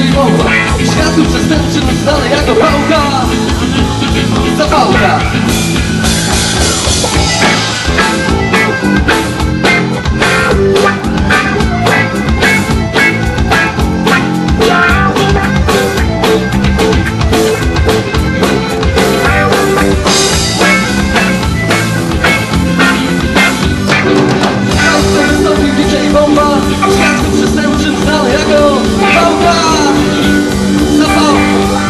DJ Bomba. W światu przestępczym znany jako pałka. Zapałka. DJ Bomba, w światu przestępczym znany jako pałka. Zapałka.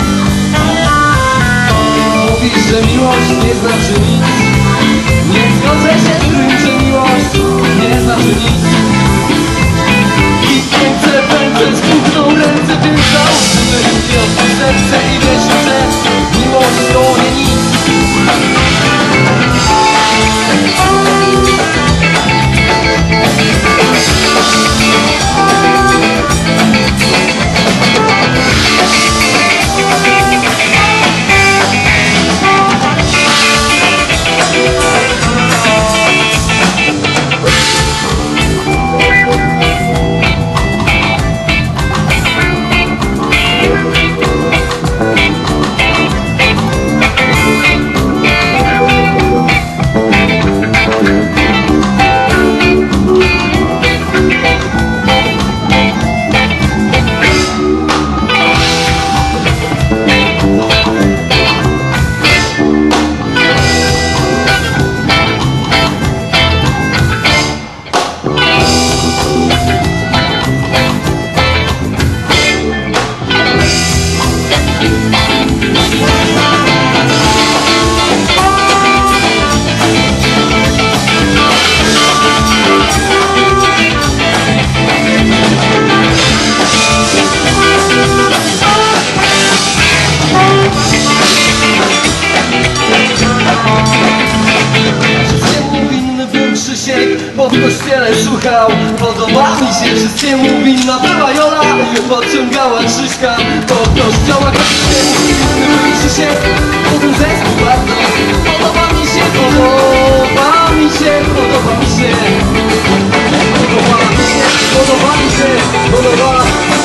Mówisz, że miłość nie znaczy nic. Nie zgodzę się z tym, że miłość nie znaczy nic. I chcę pędzę, spuchną ręce, więc załóżmy, że lubię od serce i wiesz, że miłość to nie nic. Bo w kościele słuchał, podoba mi się, wszystkiemu winna była Jola. Podciągała Krzyśka do kościoła. Kościół się, potem zespół bardzo. Podoba mi się, podoba mi się, podoba mi się. Podoba mi się, podoba mi się, podoba mi się.